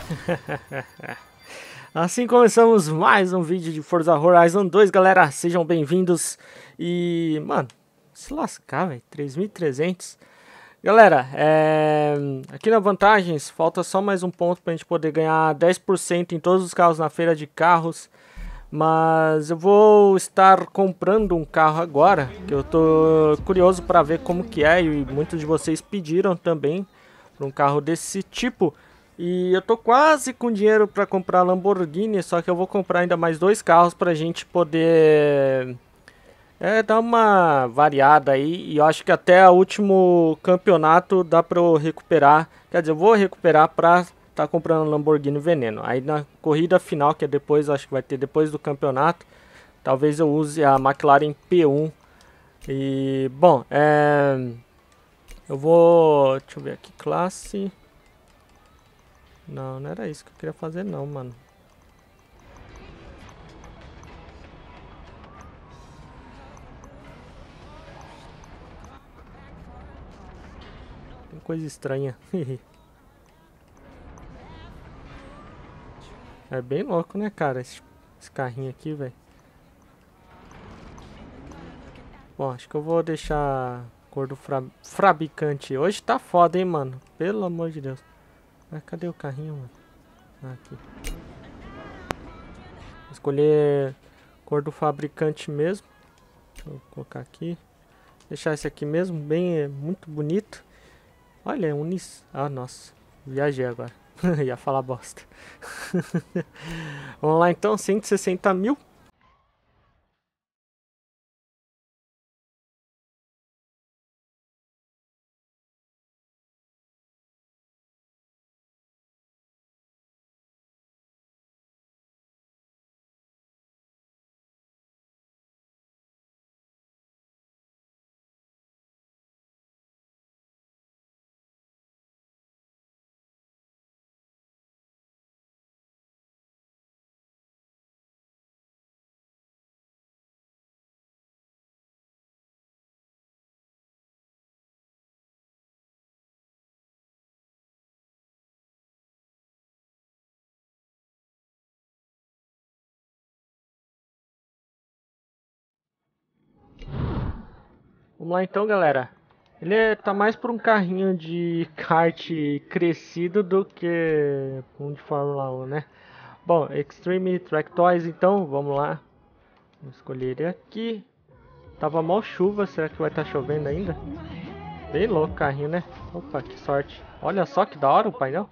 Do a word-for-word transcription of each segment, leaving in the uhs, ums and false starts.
Assim começamos mais um vídeo de Forza Horizon dois, galera, sejam bem-vindos. E, mano, se lascar, velho, três mil e trezentos. Galera, é... aqui na Vantagens, falta só mais um ponto pra gente poder ganhar dez por cento em todos os carros na feira de carros. Mas eu vou estar comprando um carro agora, que eu tô curioso para ver como que é, e muitos de vocês pediram também para um carro desse tipo. E eu tô quase com dinheiro para comprar Lamborghini, só que eu vou comprar ainda mais dois carros para a gente poder é, dar uma variada aí. E eu acho que até o último campeonato dá para eu recuperar, quer dizer, eu vou recuperar para tá comprando Lamborghini Veneno. Aí na corrida final, que é depois, acho que vai ter depois do campeonato, talvez eu use a McLaren P um. E, bom, é... eu vou... deixa eu ver aqui, classe... Não, não era isso que eu queria fazer não, mano. Tem coisa estranha. É bem louco, né, cara, esse, esse carrinho aqui, velho. Bom, acho que eu vou deixar a cor do fra fabricante. Hoje tá foda, hein, mano. Pelo amor de Deus. Ah, cadê o carrinho, mano? Ah, aqui. Vou escolher cor do fabricante mesmo. Vou colocar aqui. Deixar esse aqui mesmo, bem, é, muito bonito. Olha, é unis... Ah, nossa. Viajei agora. Ia falar bosta. Vamos lá então, cento e sessenta mil. Vamos lá então, galera. Ele é, tá mais por um carrinho de kart crescido do que um de Fórmula um, né? Bom, Extreme Track Toys, então, vamos lá. Vou escolher ele aqui. Tava mal chuva, será que vai estar tá chovendo ainda? Bem louco o carrinho, né? Opa, que sorte. Olha só que da hora o painel.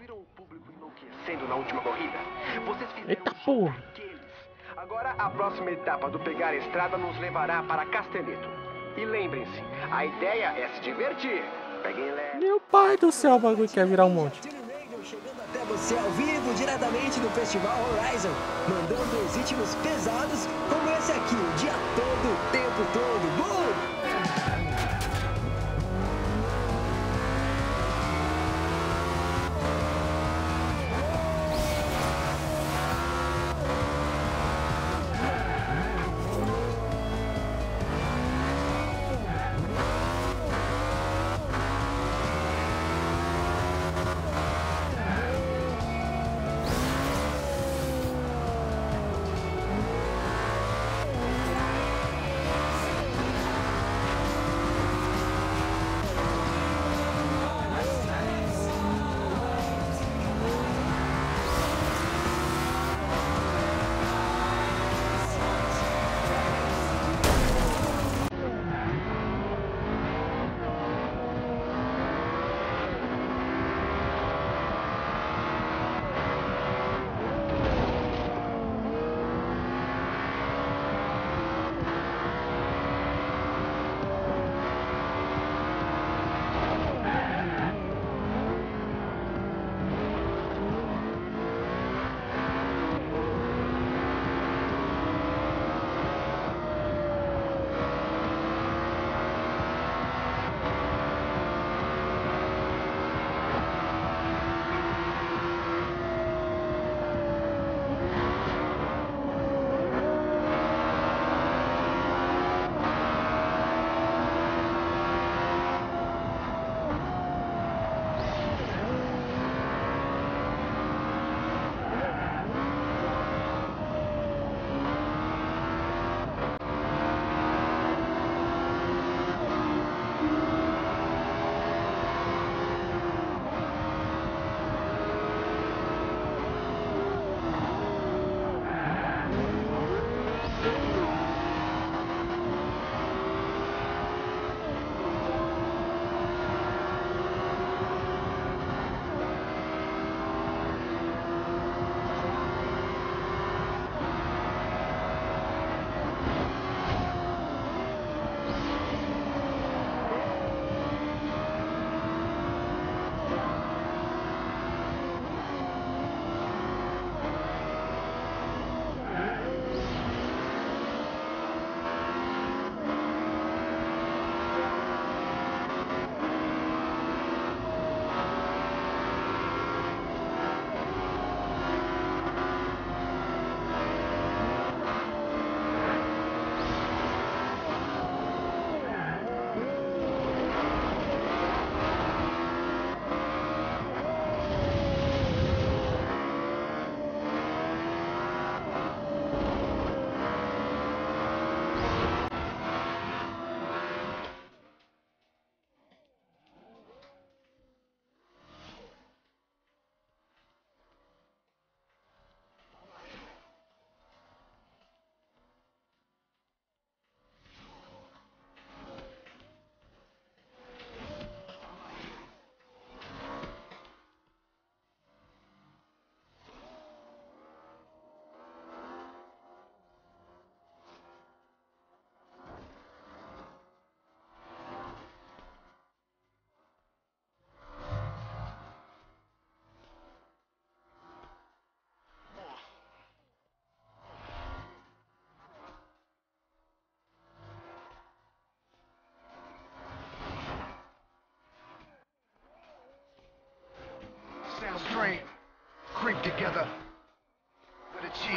Eita porra! Agora a próxima etapa do pegar a estrada nos levará para Castelletto. E lembrem-se, a ideia é se divertir. Peguem leve. Meu pai do céu, o bagulho quer virar um monte. Chegando até você ao vivo, diretamente do Festival Horizon, mandando os ritmos pesados como esse aqui, o dia todo, o tempo todo. Boom!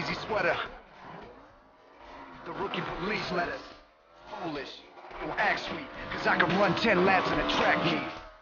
crazy sweater. The rookie police let us. Foolish. Don't act sweet, cause I can run ten laps in a track meet.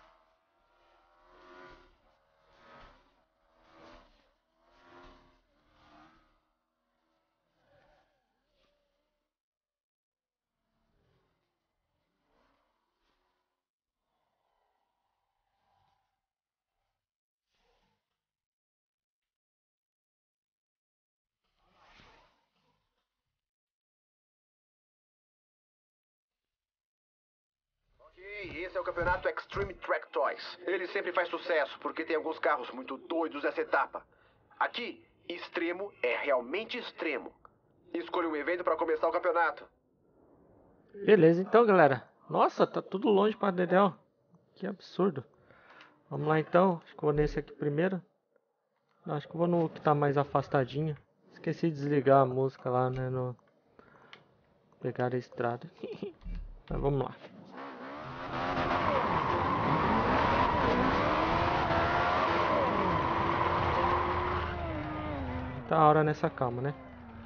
Esse é o campeonato Extreme Track Toys. Ele sempre faz sucesso porque tem alguns carros muito doidos nessa etapa. Aqui, extremo é realmente extremo. Escolha um evento para começar o campeonato. Beleza, então, galera. Nossa, tá tudo longe pra dedéu. Que absurdo. Vamos lá, então. Acho que eu vou nesse aqui primeiro. Não, acho que eu vou no que tá mais afastadinho. Esqueci de desligar a música lá, né? No... Pegar a estrada. Mas vamos lá. Tá a hora nessa calma, né?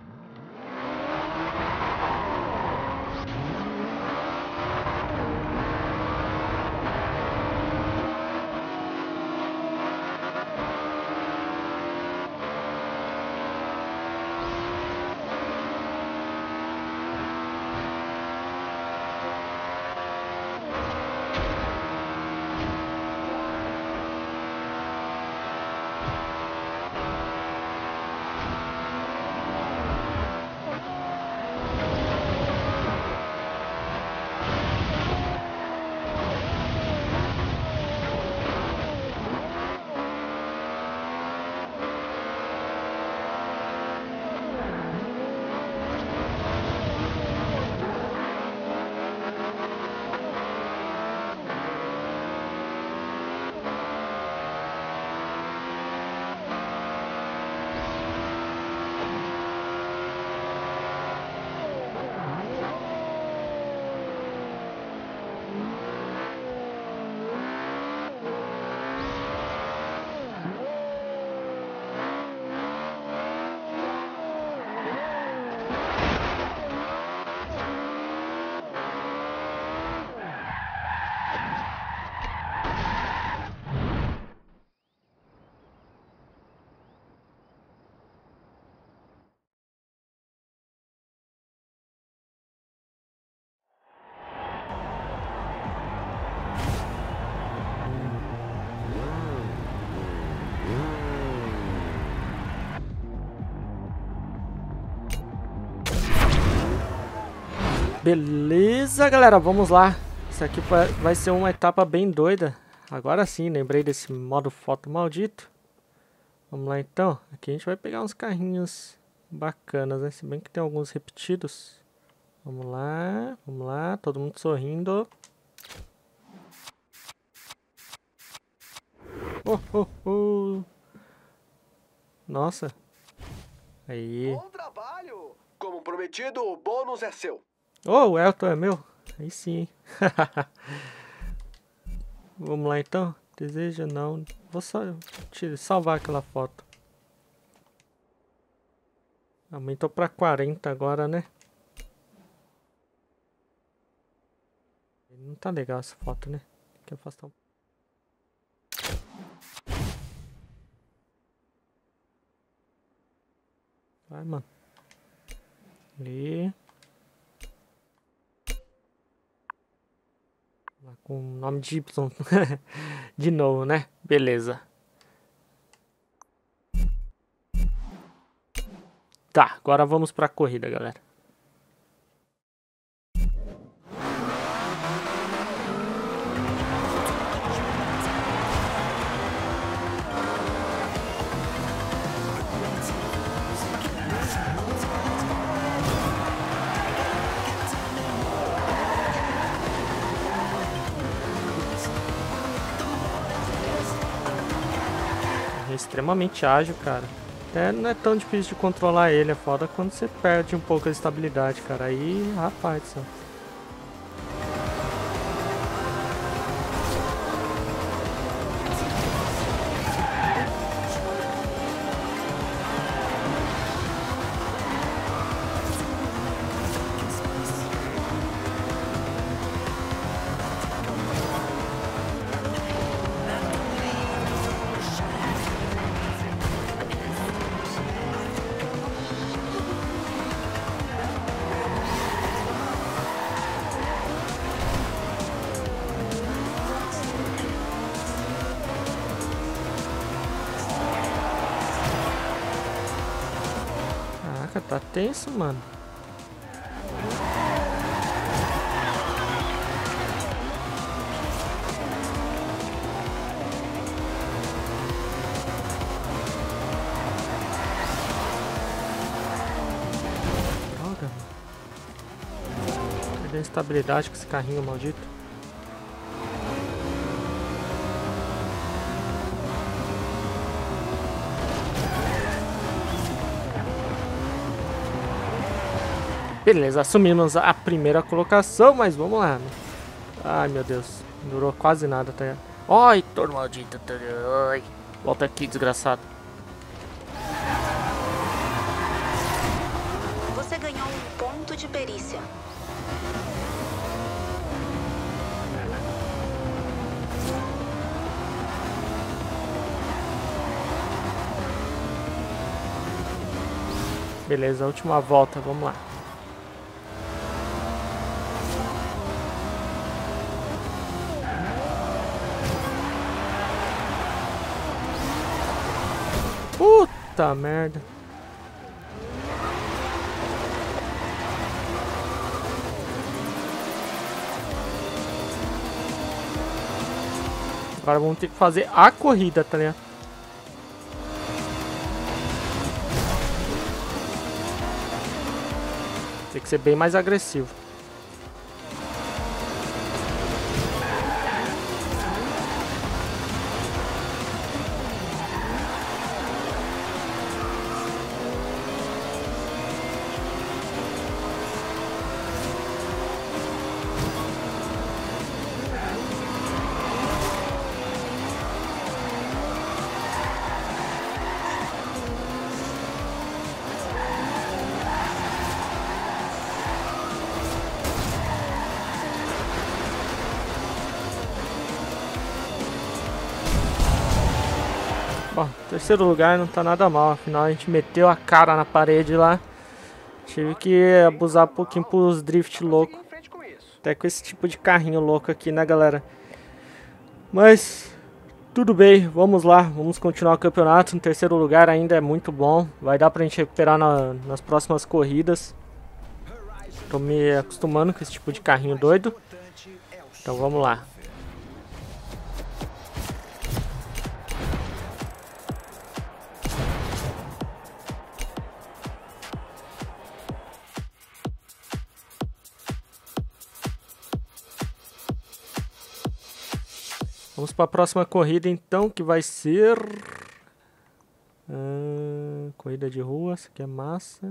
Beleza, galera, vamos lá. Isso aqui vai ser uma etapa bem doida. Agora sim, lembrei desse modo foto maldito. Vamos lá então. Aqui a gente vai pegar uns carrinhos bacanas, né? Se bem que tem alguns repetidos. Vamos lá, vamos lá. Todo mundo sorrindo. Oh, oh, oh. Nossa. Aí. Bom trabalho! Como prometido, o bônus é seu. Oh, o Elton é meu? Aí sim. Vamos lá então. Deseja não. Vou só salvar aquela foto. Aumentou pra quarenta agora, né? Não tá legal essa foto, né? Tem que afastar um. Vai, mano. Ali. Com o nome de Y. De novo, né? Beleza. Tá, agora vamos pra corrida, galera. Extremamente ágil, cara. Até não é tão difícil de controlar ele. É foda quando você perde um pouco a estabilidade, cara. Aí, rapaz do céu. tá tenso, mano. Droga, mano. Perdeu a estabilidade com esse carrinho maldito. Beleza, assumimos a primeira colocação, mas vamos lá. Ai, meu Deus. Não durou quase nada, tá? Ai, torno maldito. Ai. Volta aqui, desgraçado. Você ganhou um ponto de perícia. Beleza, última volta, vamos lá. Puta merda. Agora vamos ter que fazer a corrida, tá ligado? Tem que ser bem mais agressivo. Bom, terceiro lugar não tá nada mal, afinal a gente meteu a cara na parede lá. Tive que abusar um pouquinho pros drift louco. Até com esse tipo de carrinho louco aqui, né, galera? Mas tudo bem, vamos lá, vamos continuar o campeonato. No terceiro lugar ainda é muito bom. Vai dar pra gente recuperar na, nas próximas corridas. Tô me acostumando com esse tipo de carrinho doido. Então vamos lá. Vamos para a próxima corrida então, que vai ser... Ah, corrida de rua, essa aqui é massa.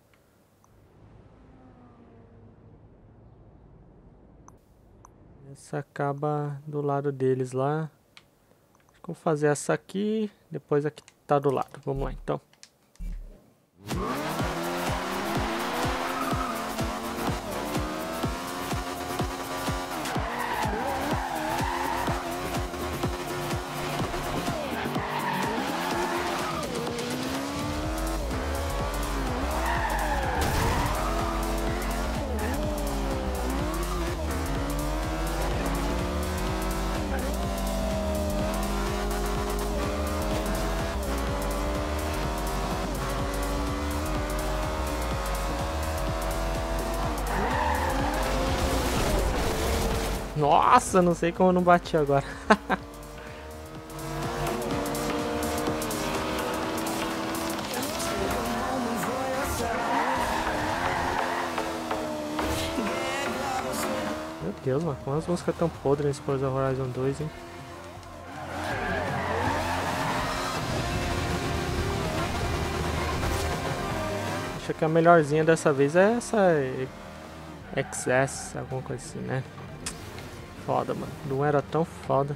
Essa acaba do lado deles lá. Vou fazer essa aqui, depois aqui tá do lado. Vamos lá então. Nossa, não sei como eu não bati agora. Meu Deus, mano, como as músicas tão podres nesse Forza Horizon dois, hein? Acho que a melhorzinha dessa vez é essa X S, alguma coisa assim, né? Foda, mano. Não era tão foda.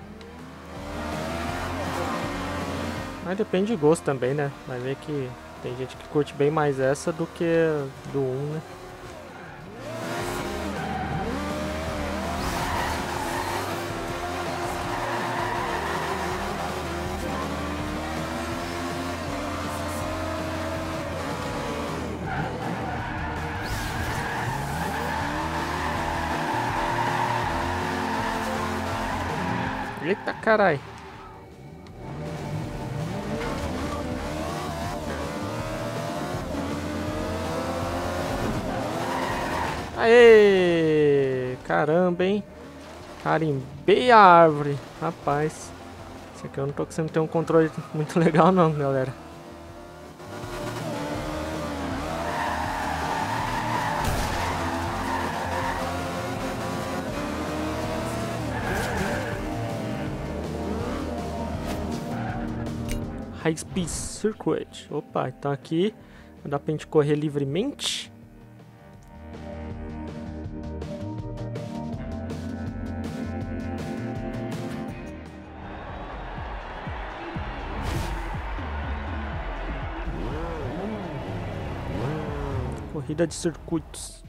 Mas depende de gosto também, né? Vai ver que tem gente que curte bem mais essa do que do um, né? Eita, carai. Aê! Caramba, hein? Carimbei a árvore. Rapaz. Esse aqui eu não tô conseguindo ter um controle muito legal não, galera. High Speed Circuit. Opa, então aqui dá pra gente correr livremente. Corrida de circuitos.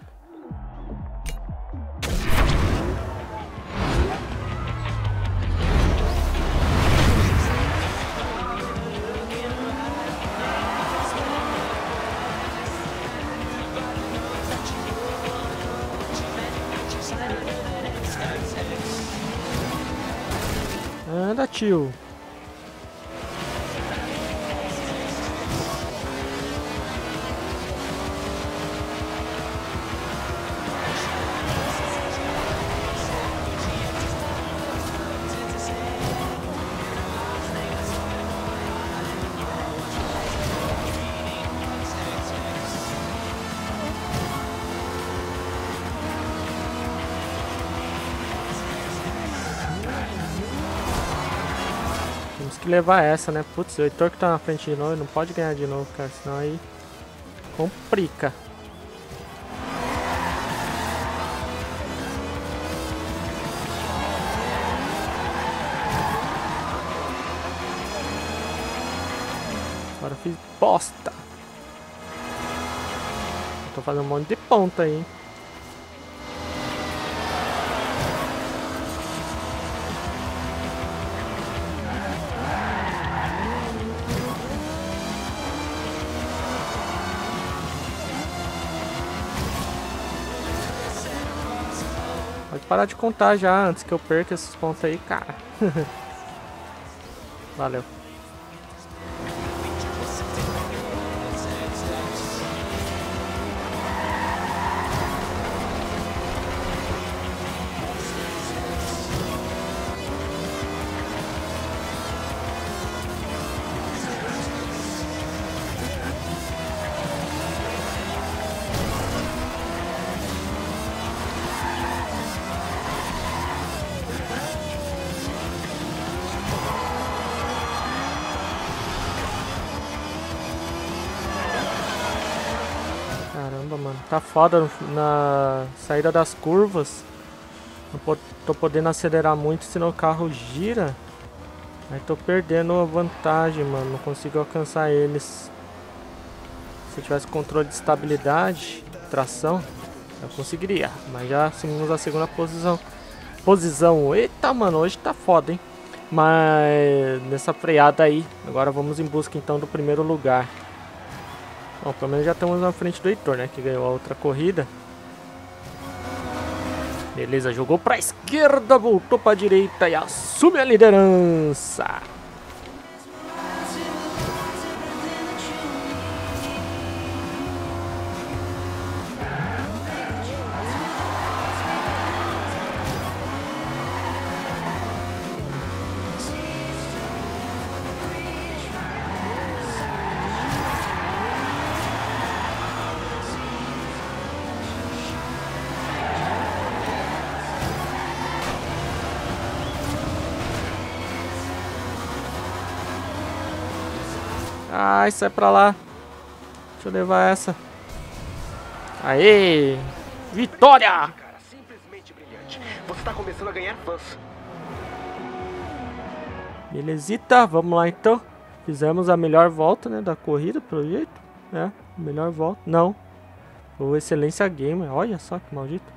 Anda, tio. Temos que levar essa, né? Putz, o Heitor que tá na frente de novo, não pode ganhar de novo, cara, senão aí complica. Agora eu fiz bosta. Eu tô fazendo um monte de ponta aí, hein? Pode parar de contar já, antes que eu perca esses pontos aí, cara. Valeu. Caramba, mano, tá foda na saída das curvas. Não tô podendo acelerar muito, senão o carro gira. Aí tô perdendo a vantagem, mano. Não consigo alcançar eles. Se eu tivesse controle de estabilidade, tração, eu conseguiria. Mas já assumimos a segunda posição. Posição. Eita, mano, hoje tá foda, hein? Mas nessa freada aí, agora vamos em busca então do primeiro lugar. Bom, pelo menos já estamos na frente do Heitor, né? Que ganhou a outra corrida. Beleza, jogou pra esquerda, voltou pra direita e assume a liderança. Ai, sai pra lá. Deixa eu levar essa. Aê! Vitória! Cara, simplesmente brilhante. Você tá começando a ganhar fãs. Belezita, vamos lá então. Fizemos a melhor volta, né, da corrida, pelo jeito. É, melhor volta. Não. Foi excelência gamer. Olha só que maldito.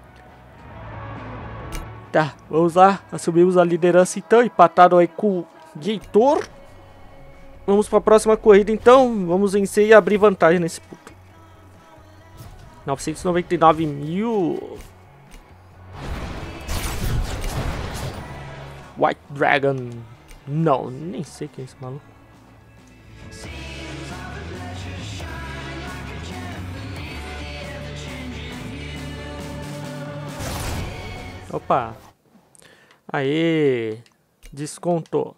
Tá, vamos lá. Assumimos a liderança então. Empatado aí com o Heitor. Vamos para a próxima corrida então. Vamos vencer e abrir vantagem nesse puto. novecentos e noventa e nove mil. White Dragon. Não, nem sei quem é esse maluco. Opa. Aê. Descontou.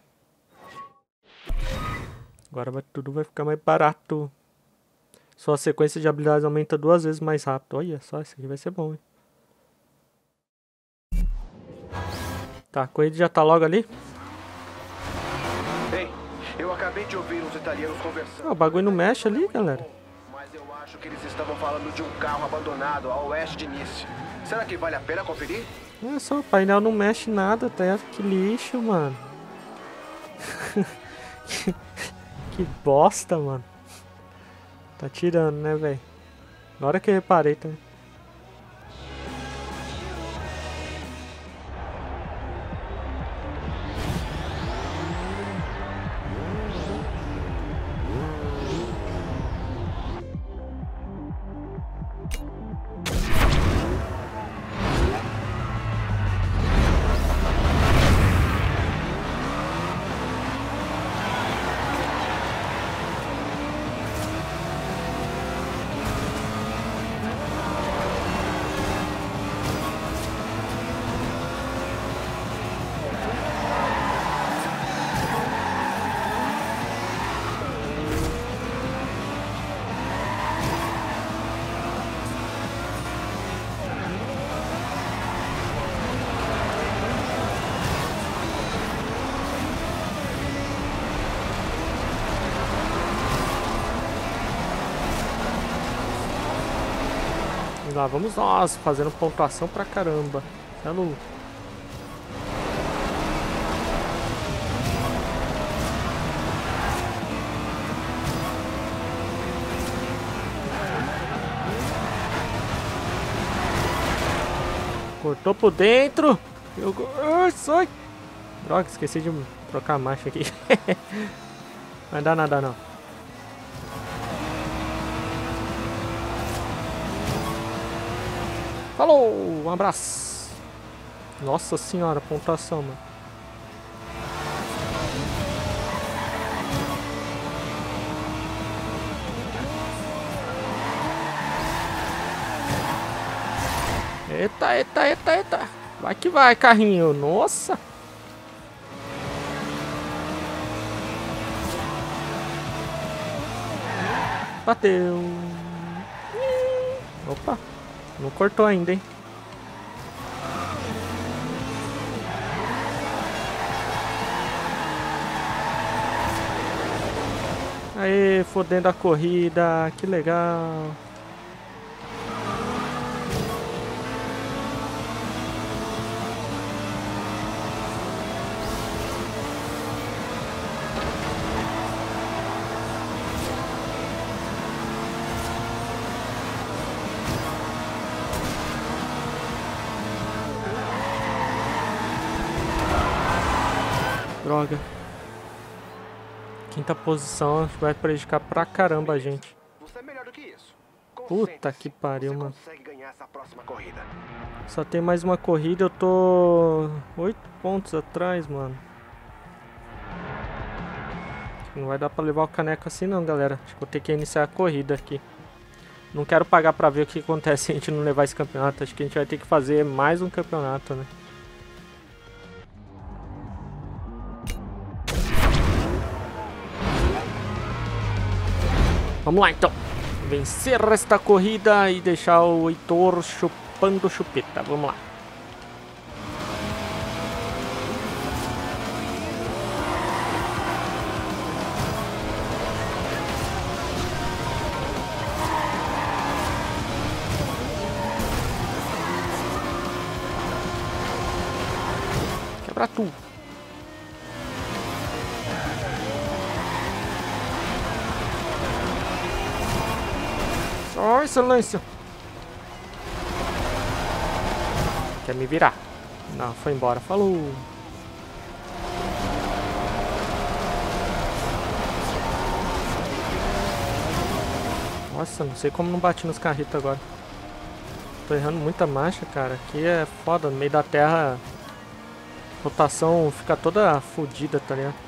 Agora vai, tudo vai ficar mais barato. Sua sequência de habilidades aumenta duas vezes mais rápido. Olha só, isso aqui vai ser bom, hein? Tá, a corrida já tá logo ali. Ei, eu acabei de ouvir uns italianos conversando. Ah, o bagulho não mexe ali, galera. Mas eu acho que eles estavam falando de um carro abandonado a oeste de Nice. Será que vale a pena conferir? É só, o painel não mexe nada, tá? Que lixo, mano. que, que bosta, mano. Tá tirando, né, velho? Na hora que eu reparei também. E lá vamos nós, fazendo pontuação pra caramba. Tá no... Cortou por dentro. Eu... Ai, sai. Droga, esqueci de trocar a marcha aqui. Não dá nada não. Falou, um abraço. Nossa senhora, pontuação, mano. Eita, eita, eita, eita. Vai que vai, carrinho. Nossa. Bateu. Opa. Não cortou ainda, hein? Aê, fodendo a corrida. Que legal. Droga. Quinta posição vai prejudicar pra caramba a gente. Você é melhor do que isso. Puta que pariu, mano. Consegue ganhar essa próxima corrida. Só tem mais uma corrida, eu tô oito pontos atrás, mano. Não vai dar pra levar o caneco assim não, galera. Acho que vou ter que iniciar a corrida aqui. Não quero pagar pra ver o que acontece se a gente não levar esse campeonato. Acho que a gente vai ter que fazer mais um campeonato, né? Vamos lá então, vencer esta corrida e deixar o Heitor chupando chupeta, vamos lá. Quebra tudo. Oh, excelência. Quer me virar? Não, foi embora. Falou. Nossa, não sei como não bati nos carretos agora. Tô errando muita marcha, cara. Aqui é foda. No meio da terra, a rotação fica toda fodida, tá ligado?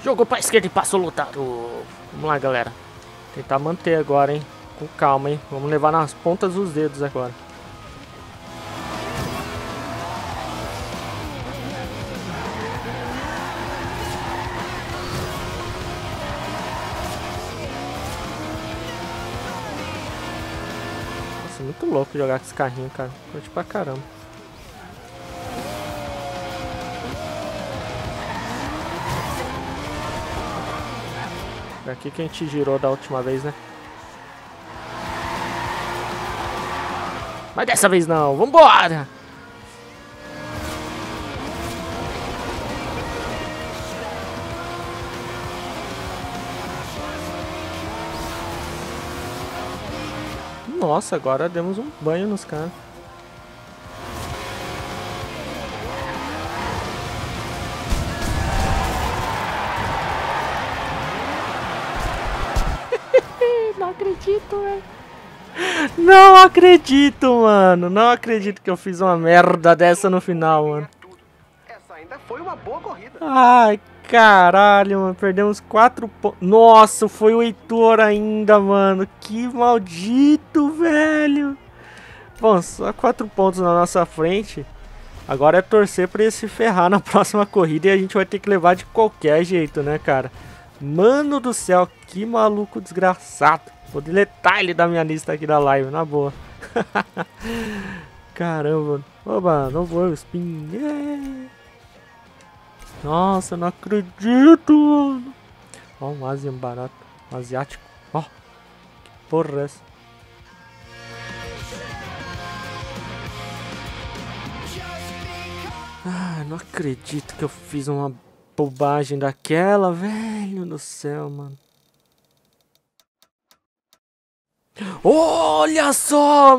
Jogou pra esquerda e passou lotado. Vamos lá, galera. Tentar manter agora, hein. Com calma, hein. Vamos levar nas pontas dos dedos agora. Nossa, muito louco jogar com esse carrinho, cara. Curte pra caramba. É aqui que a gente girou da última vez, né? Mas dessa vez não. Vambora! Nossa, agora demos um banho nos caras. Não acredito, velho. Não acredito, mano. Não acredito que eu fiz uma merda dessa no final, mano. Essa ainda foi uma boa corrida. Ai, caralho, mano. Perdemos quatro pontos. Nossa, foi o Heitor ainda, mano. Que maldito, velho. Bom, só quatro pontos na nossa frente. Agora é torcer pra ele se ferrar na próxima corrida e a gente vai ter que levar de qualquer jeito, né, cara? Mano do céu, que maluco desgraçado. Vou deletar ele da minha lista aqui da live, na boa. Caramba. Oba, não vou spin. Yeah. Nossa, não acredito, mano. Ó, um asian barato. Um asiático. Ó, que porra é essa? Ah, não acredito que eu fiz uma bobagem daquela, velho do céu, mano. Olha só,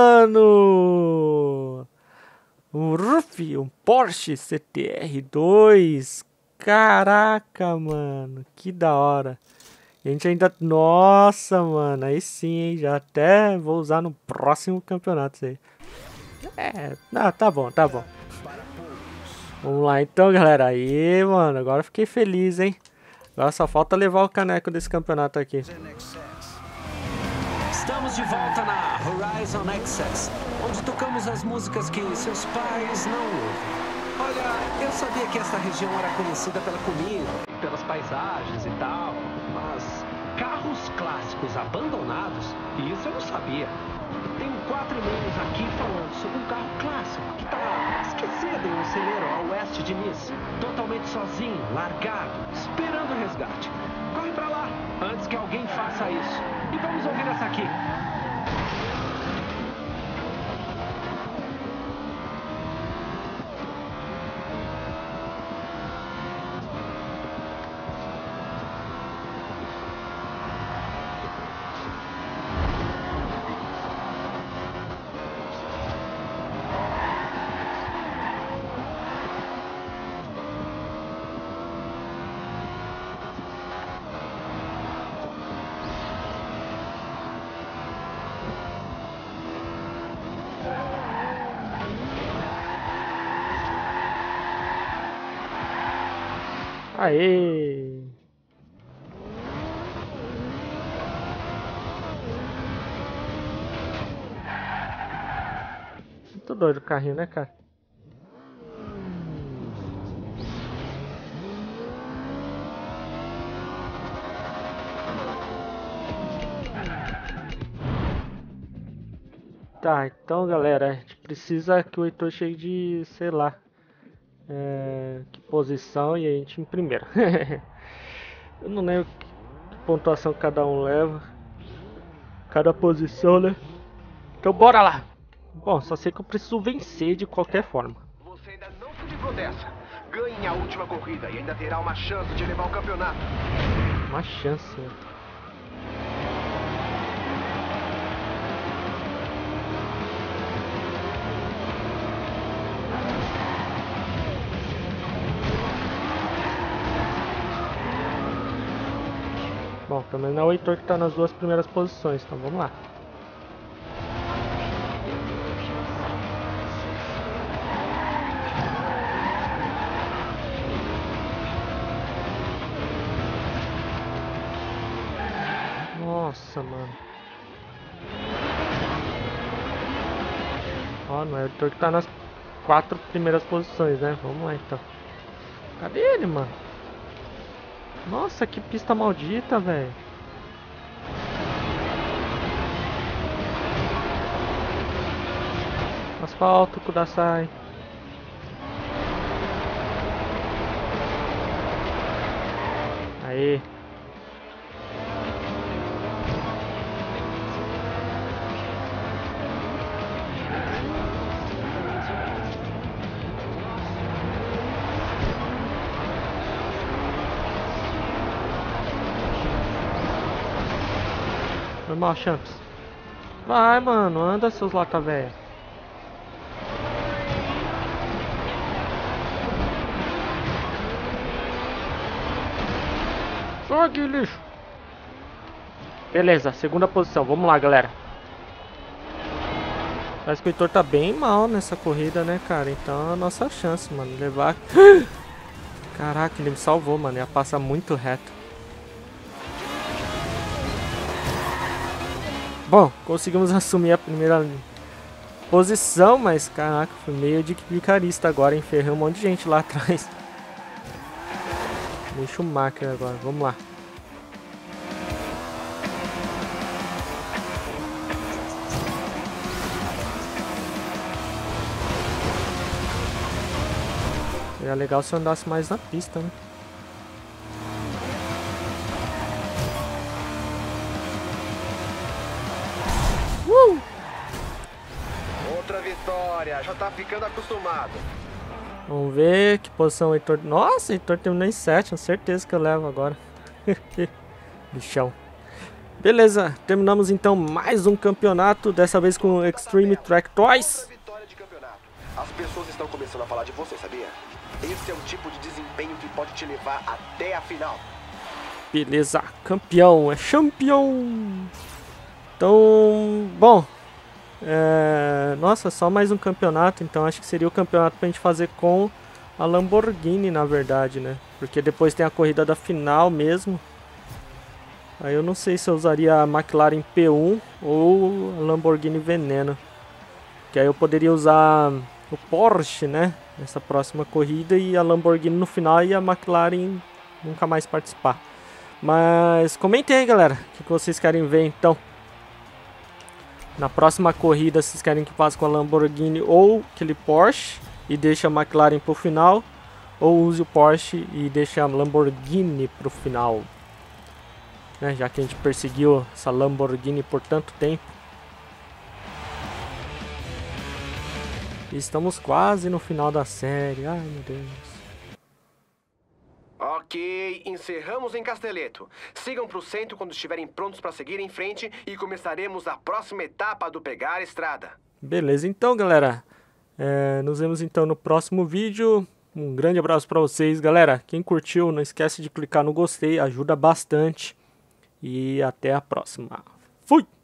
mano! Um Ruffy, um Porsche C T R dois. Caraca, mano, que da hora. A gente ainda... Nossa, mano, aí sim, hein? Já até vou usar no próximo campeonato isso aí. É, não, tá bom, tá bom. Vamos lá então, galera. Aí, mano, agora fiquei feliz, hein? Agora só falta levar o caneco desse campeonato aqui. Estamos de volta na Horizon Access, onde tocamos as músicas que seus pais não ouvem. Olha, eu sabia que essa região era conhecida pela comida, pelas paisagens e tal, mas carros clássicos abandonados, isso eu não sabia. Tenho quatro e-mails aqui falando sobre um carro clássico que está esquecido em um celeiro a oeste de Nice, totalmente sozinho, largado, esperando o resgate. Corre pra lá, antes que alguém faça isso. E vamos ouvir essa aqui. Aê! Muito doido o carrinho, né, cara? Tá, então, galera, a gente precisa que o Heitor chegue de, sei lá, é, que posição, e a gente em primeiro. Eu não lembro que, que pontuação cada um leva, cada posição, né? Então bora lá. Bom, só sei que eu preciso vencer de qualquer forma. Você ainda não se livrou dessa. Ganhe a última corrida e ainda terá uma chance de levar o campeonato. Uma chance, né? Bom, pelo menos é o Heitor que tá nas duas primeiras posições, então vamos lá. Nossa, mano. Ó, não é o Heitor que tá nas quatro primeiras posições, né? Vamos lá, então. Cadê ele, mano? Nossa, que pista maldita, velho. Asfalto, Kudasai. Aê. Normal, Champs. Vai, mano. Anda, seus lata velha. Jogue, lixo. Beleza, segunda posição. Vamos lá, galera. Parece que o Heitor tá bem mal nessa corrida, né, cara? Então é a nossa chance, mano. Levar... Caraca, ele me salvou, mano. Ia passar muito reto. Bom, conseguimos assumir a primeira posição, mas caraca, foi meio de picarista agora, hein? Ferrei um monte de gente lá atrás. Deixa o Schumacher agora, vamos lá. Seria legal se eu andasse mais na pista, né? Uh! Outra vitória, já tá ficando acostumado. Vamos ver que posição o Heitor... Nossa, o Heitor terminou em sétimo, certeza que eu levo agora. Bichão. Beleza, terminamos então mais um campeonato, dessa vez com o Extreme Track Toys. As pessoas estão começando a falar de você, sabia? Esse é o tipo de desempenho que pode te levar até a final. Beleza, campeão, é campeão. Então, bom, é... nossa, só mais um campeonato, então acho que seria o campeonato pra gente fazer com a Lamborghini, na verdade, né? Porque depois tem a corrida da final mesmo. Aí eu não sei se eu usaria a McLaren P um ou a Lamborghini Veneno. Que aí eu poderia usar o Porsche, né? Nessa próxima corrida e a Lamborghini no final e a McLaren nunca mais participar. Mas comentem aí, galera, o que vocês querem ver então. Na próxima corrida, vocês querem que faça com a Lamborghini ou aquele Porsche e deixe a McLaren pro final, ou use o Porsche e deixe a Lamborghini pro final, né? Já que a gente perseguiu essa Lamborghini por tanto tempo. E estamos quase no final da série. Ai, meu Deus. Ok, encerramos em Casteleto. Sigam pro centro quando estiverem prontos para seguir em frente e começaremos a próxima etapa do Pegar a Estrada. Beleza, então, galera. É, nos vemos então no próximo vídeo. Um grande abraço para vocês, galera. Quem curtiu, não esquece de clicar no gostei, ajuda bastante. E até a próxima. Fui!